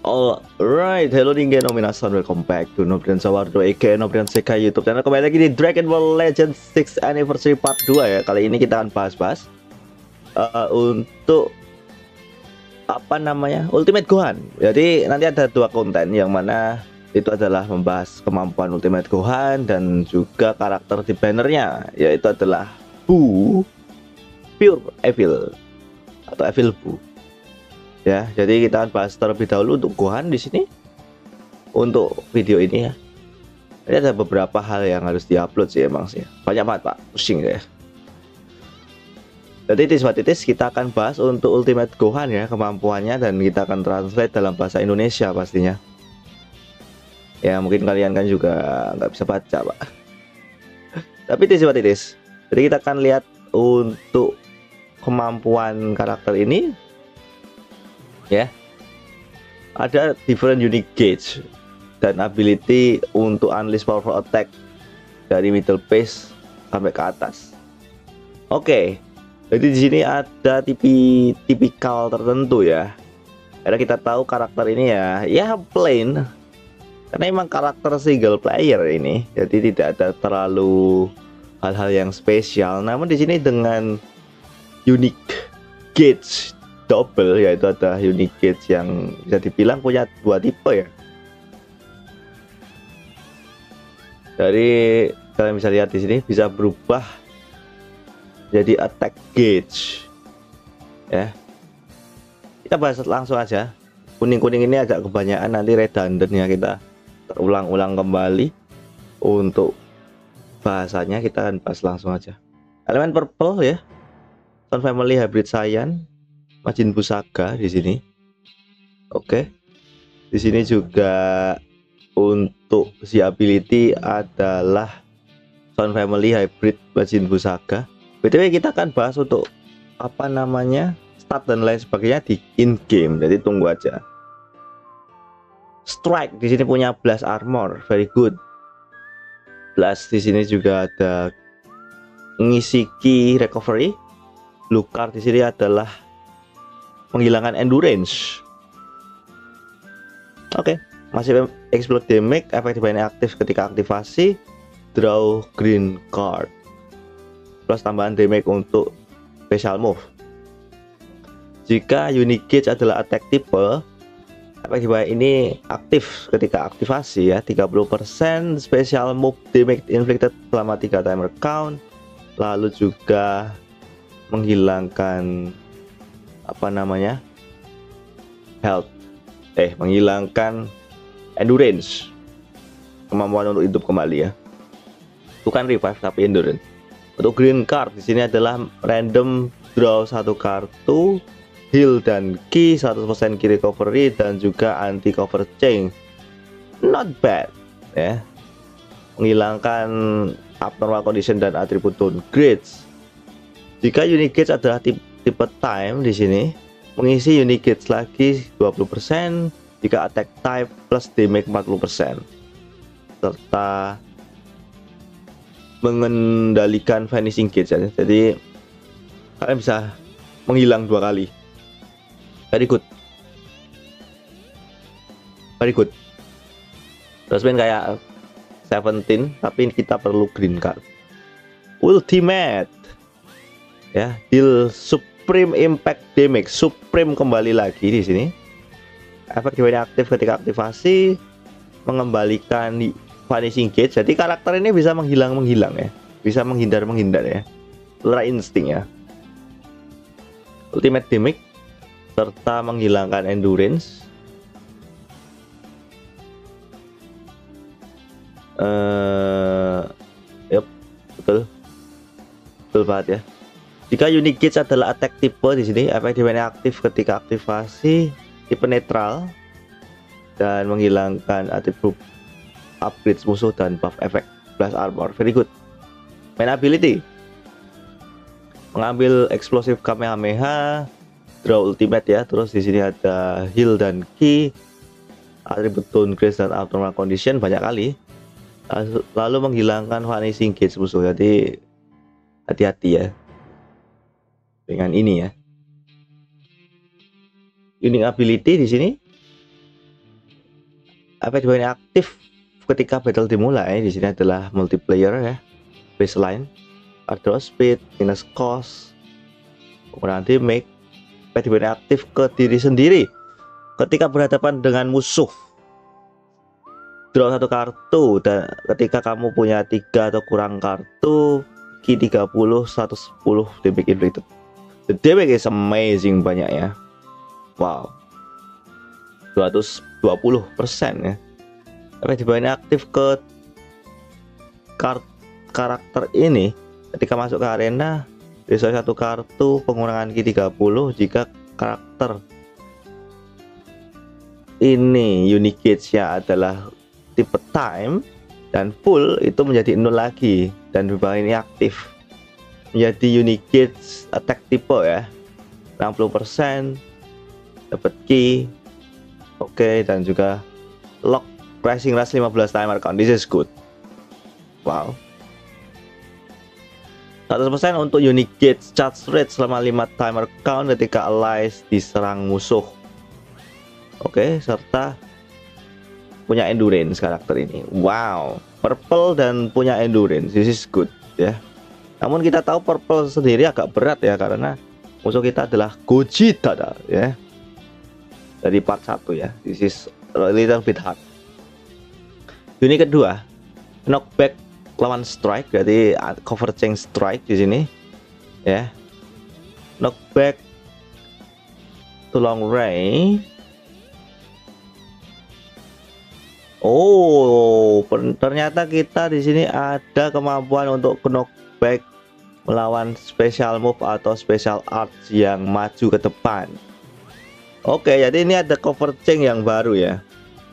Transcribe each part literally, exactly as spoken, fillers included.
Alright, hello ningen minasan, welcome back to Nobrian Sawardo aka Nobrian Sekai YouTube channel. Kembali lagi di Dragon Ball Legends six Anniversary Part dua ya. Kali ini kita akan bahas-bahas uh, untuk apa namanya Ultimate Gohan. Jadi nanti ada dua konten, yang mana itu adalah membahas kemampuan Ultimate Gohan dan juga karakter di bannernya, yaitu adalah Buu Pure Evil atau Evil Buu. Ya, jadi kita akan bahas terlebih dahulu untuk Gohan di sini untuk video ini ya. Ini ada beberapa hal yang harus diupload sih emang sih. Banyak banget Pak, pusing ya. Jadi titis-titis kita akan bahas untuk Ultimate Gohan ya, kemampuannya, dan kita akan translate dalam bahasa Indonesia pastinya. Ya mungkin kalian kan juga nggak bisa baca Pak. Tapi titis-titis. Jadi kita akan lihat untuk kemampuan karakter ini. Ya, ada different unique gauge dan ability untuk unleash powerful attack dari middle phase sampai ke atas. Oke, jadi di sini ada tipi tipikal tertentu ya. Karena kita tahu karakter ini ya, ya plain. Karena emang karakter single player ini, jadi tidak ada terlalu hal-hal yang spesial. Namun di sini dengan unique gauge double, yaitu ada unique gauge yang bisa dibilang punya dua tipe ya. Dari kalian bisa lihat di sini bisa berubah jadi attack gauge ya. Kita bahas langsung aja. Kuning-kuning ini agak kebanyakan, nanti redundant ya, kita terulang-ulang kembali. Untuk bahasanya kita akan bahas langsung aja. Elemen purple ya, Sun Family Hybrid Saiyan, Majin Buu Saga di sini. Oke. Di sini juga untuk si ability adalah Sun Family Hybrid Majin Buu Saga. B T W kita akan bahas untuk apa namanya stat dan lain sebagainya di in game. Jadi tunggu aja. Strike di sini punya Blast Armor, very good. Blast di sini juga ada ngisi Ki Recovery. Blue card di sini adalah menghilangkan endurance. Oke, okay. Masih explode damage, efek dibayarnya aktif ketika aktivasi. Draw green card plus tambahan damage untuk special move. Jika unique gauge adalah attack type, efek dibayar ini aktif ketika aktivasi ya. Tiga puluh persen special move damage inflicted selama tiga timer count. Lalu juga menghilangkan apa namanya health, eh menghilangkan endurance, kemampuan untuk hidup kembali ya, bukan revive tapi endurance. Untuk green card di sini adalah random draw satu kartu, heal dan ki seratus persen ki recovery, dan juga anti cover change. Not bad ya, menghilangkan abnormal condition dan atribut downgrades. Jika unique gauge adalah tipe tipe time di sini, mengisi unique gauge lagi dua puluh persen jika attack type plus damage empat puluh persen, serta mengendalikan vanishing gauge ya. Jadi kalian bisa menghilang dua kali. Very good, very good. Terus main kayak seventeen, tapi kita perlu green card. Ultimate ya, deal Supreme Impact Damage. Supreme kembali lagi di sini. Efek dibayar aktif ketika aktivasi, mengembalikan vanishing gauge. Jadi karakter ini bisa menghilang menghilang ya, bisa menghindar menghindar ya. Ultra insting ya. Ultimate damage serta menghilangkan endurance. Uh, yep, betul, betul banget ya. Jika unique gauge adalah attack type di sini, efek dibayar aktif ketika aktivasi, tipe netral, dan menghilangkan atribut upgrades musuh dan buff efek Blast Armor. Very good. Main ability, mengambil explosive Kamehameha, draw ultimate ya. Terus di sini ada heal dan ki, atribut downgrade dan abnormal condition banyak kali. Lalu menghilangkan vanishing gauge musuh. Jadi hati-hati ya dengan ini ya. Unique ability di sini efek di bawah ini aktif ketika battle dimulai. Di sini adalah multiplayer ya, baseline, draw speed, minus cost, penggunaan damage. Efek di bawah ini aktif ke diri sendiri ketika berhadapan dengan musuh. Draw satu kartu, dan ketika kamu punya tiga atau kurang kartu, Ki tiga puluh, seratus sepuluh damage inflicted. The damage is amazing banyak ya. Wow, dua ratus dua puluh persen ya. Efek di bawah ini aktif ke kar karakter ini ketika masuk ke arena. Resolve satu kartu, pengurangan Ki tiga puluh jika karakter ini unique gauge-nya adalah tipe time dan full, itu menjadi nol lagi, dan di bawah ini aktif menjadi unique gauge attack tipe ya, enam puluh persen dapat key. Oke, okay, dan juga lock rising rush lima belas timer count. This is good. Wow, seratus persen untuk unique gauge charge rate selama lima timer count ketika allies diserang musuh. Oke, okay, serta punya endurance karakter ini. Wow, purple dan punya endurance. This is good ya. Namun kita tahu purple sendiri agak berat ya, karena musuh kita adalah Gogeta ya. Dari part satu ya. This is a little bit hard. Unit kedua, knockback lawan strike, berarti cover change strike di sini ya. Knockback to long range. Oh, ternyata kita di sini ada kemampuan untuk knockback melawan special move atau special art yang maju ke depan. Oke, jadi ini ada cover change yang baru ya.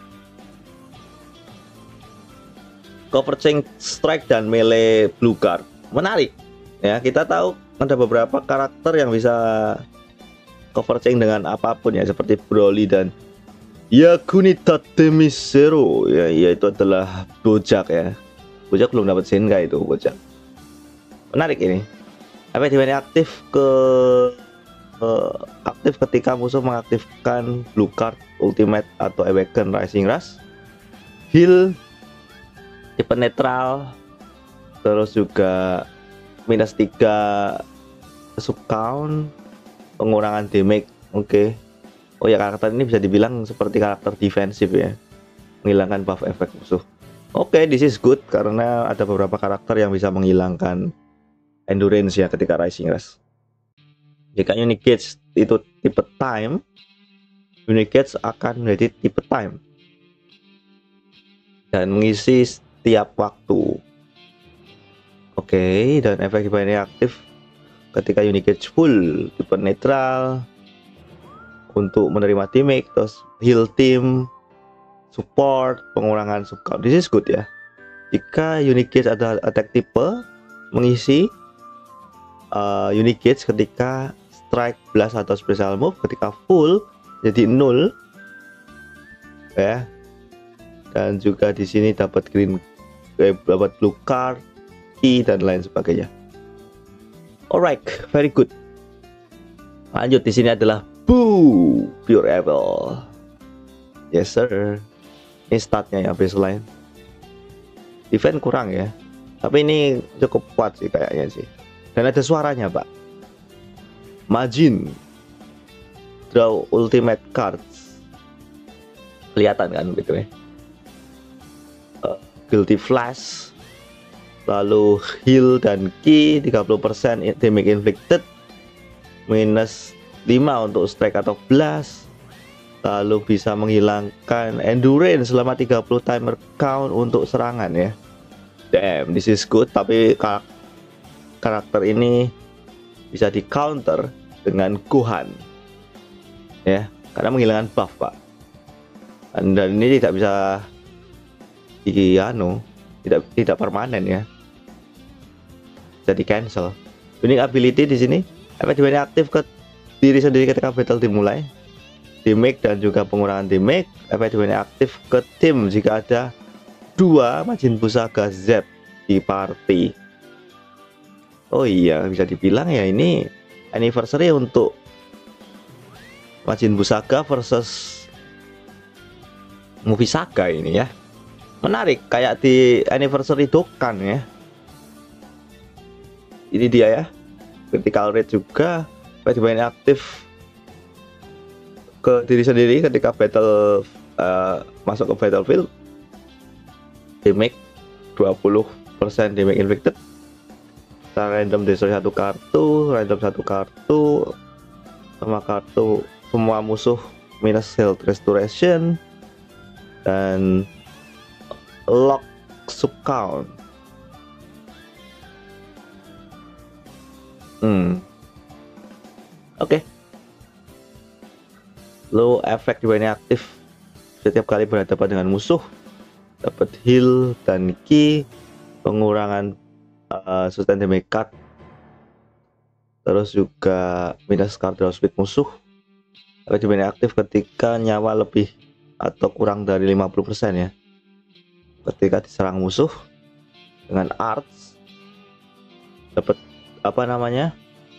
Cover change strike dan melee blue card. Menarik. Ya, kita tahu ada beberapa karakter yang bisa cover change dengan apapun ya, seperti Broly dan Yakunita Temisero ya, yaitu adalah Bojack ya. Bojack belum dapat Sengai itu Bojack. Menarik ini. Efek di bawah aktif ke uh, aktif ketika musuh mengaktifkan blue card ultimate atau awaken rising rush, heal, tipe netral, terus juga minus tiga sub count, pengurangan damage. Oke. Okay. Oh ya, karakter ini bisa dibilang seperti karakter defensif ya, menghilangkan buff efek musuh. Oke, okay, this is good karena ada beberapa karakter yang bisa menghilangkan endurance ya ketika rising rush. Jika unique gauge itu tipe time, unique gauge akan menjadi tipe time dan mengisi setiap waktu. Oke, okay, dan efek ini aktif ketika unique gauge full, tipe netral, untuk menerima damage, terus heal team, support, pengurangan sub count. This is good ya. Jika unique gauge ada attack tipe, mengisi uh, unique gauge ketika strike, blast atau special move, ketika full jadi nol ya. Dan juga di sini dapat green, eh, dapat blue card, key dan lain sebagainya. Alright, very good. Lanjut, di sini adalah Boo, pure evil. Yes sir. Ini statnya ya, baseline. Defense kurang ya, tapi ini cukup kuat sih kayaknya sih. Dan ada suaranya pak. Majin, draw ultimate cards. Kelihatan kan gitu ya. uh, Guilty flash, lalu heal dan key, tiga puluh persen damage inflicted, minus lima untuk strike atau blast, lalu bisa menghilangkan endurance selama tiga puluh timer count untuk serangan ya. Damn, this is good. Tapi kar karakter ini bisa di counter dengan Gohan ya, karena menghilangkan buff pak. Dan, dan ini tidak bisa di anu, tidak tidak permanen ya, bisa di cancel. Unique ability di sini efek dimana aktif ke diri sendiri ketika battle dimulai, damage dan juga pengurangan damage. Efek dimana aktif ke tim jika ada dua Majin Buu Saga Z di party. Oh iya, bisa dibilang ya ini anniversary untuk Majin Buu Saga versus movie saga ini ya. Menarik, kayak di anniversary Dokkan ya. Ini dia ya, critical rate juga. Tiba-tiba ini aktif ke diri sendiri ketika battle, uh, masuk ke battlefield. Damage dua puluh persen damage inflicted. Kita random destroy satu kartu, random satu kartu, sama kartu semua musuh minus health restoration, dan lock sub count. Hmm. Oke. Okay. Low effect juga ini aktif setiap kali berhadapan dengan musuh. Dapat heal dan ki, pengurangan uh, sustain damage card. Terus juga minus card draw speed musuh. Tapi juga ini aktif ketika nyawa lebih atau kurang dari lima puluh persen ya. Ketika diserang musuh dengan arts, dapat apa namanya,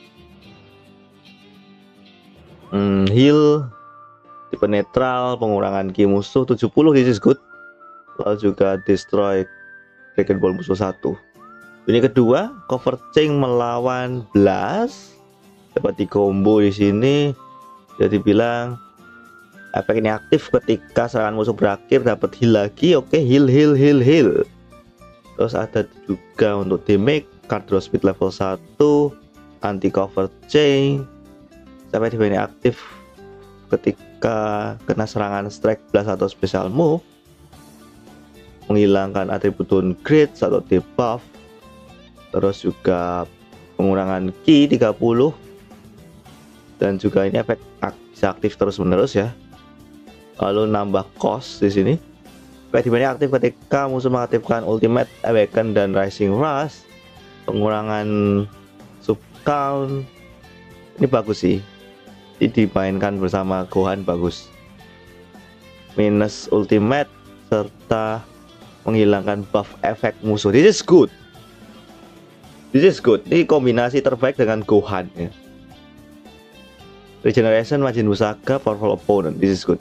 hmm, heal, tipe netral, pengurangan ki musuh tujuh puluh, this is good. Lalu juga destroy Dragon Ball musuh satu. Ini kedua, cover chain melawan Blast, dapat di combo di sini. Jadi bilang efek ini aktif ketika serangan musuh berakhir, dapat heal lagi. Oke, heal heal heal heal. Terus ada juga untuk damage, card draw speed level satu, anti cover chain. Sampai di ini aktif ketika kena serangan strike blast atau special move, menghilangkan atribut downgrade atau debuff. Terus juga pengurangan ki tiga puluh, dan juga ini efek ak bisa aktif terus menerus ya. Lalu nambah cost di sini. Efek ini aktif ketika musuh mengaktifkan ultimate, awaken, dan rising rush. Pengurangan sub count ini bagus sih. Ini dimainkan bersama Gohan bagus. Minus ultimate serta menghilangkan buff efek musuh. This is good. This is good. Ini kombinasi terbaik dengan Gohan ya. Regeneration Majin Buu Saga, powerful opponent. This is good.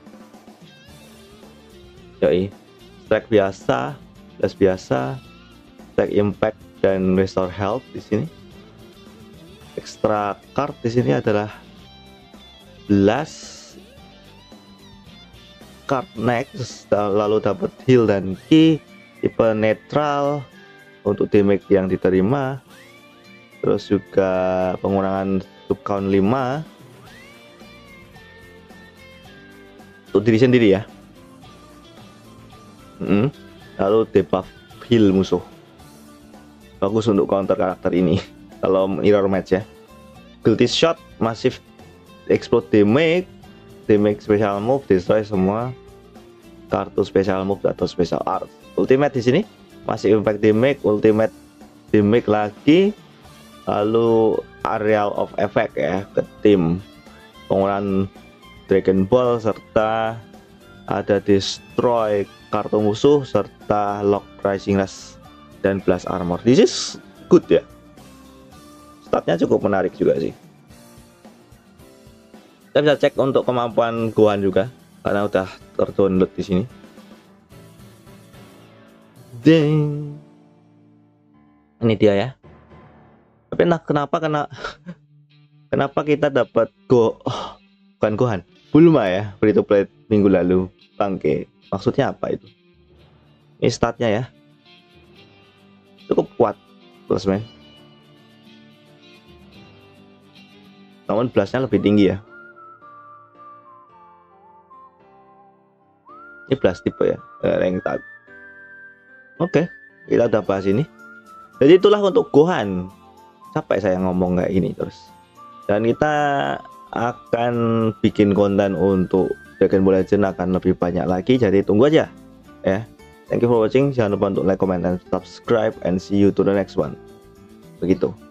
Yoi. Strike biasa, plus biasa, strike impact dan restore health di sini. Extra card di sini adalah blast card next, lalu dapat heal dan ki, tipe netral untuk damage yang diterima. Terus juga pengurangan sub count lima untuk diri sendiri ya. hmm. Lalu debuff heal musuh, bagus untuk counter karakter ini kalau mirror match ya. Guilty shot, massive explode damage, damage special move, destroy semua kartu special move atau special art. Ultimate di sini masih impact damage, ultimate damage lagi, lalu areal of effect ya ke tim, pengurangan Dragon Ball, serta ada destroy kartu musuh, serta lock rising rush dan blast armor. This is good ya. Statnya cukup menarik juga sih. Kita bisa cek untuk kemampuan Gohan juga karena udah terdownload di sini. Ding. Ini dia ya. Tapi nah kenapa kena kenapa kita dapat go oh, bukan Gohan, Bulma ya, free to play minggu lalu. Bangke. Maksudnya apa itu? Ini statnya ya. Cukup kuat plus man. Namun blastnya lebih tinggi ya. Ini blast tipe ya, rank tag. Oke, kita udah bahas ini. Jadi itulah untuk Gohan. Capek saya ngomong kayak gini terus. Dan kita akan bikin konten untuk Dragon Ball Legend akan lebih banyak lagi. Jadi tunggu aja ya. Thank you for watching. Jangan lupa untuk like, comment, dan subscribe. And see you to the next one. Begitu.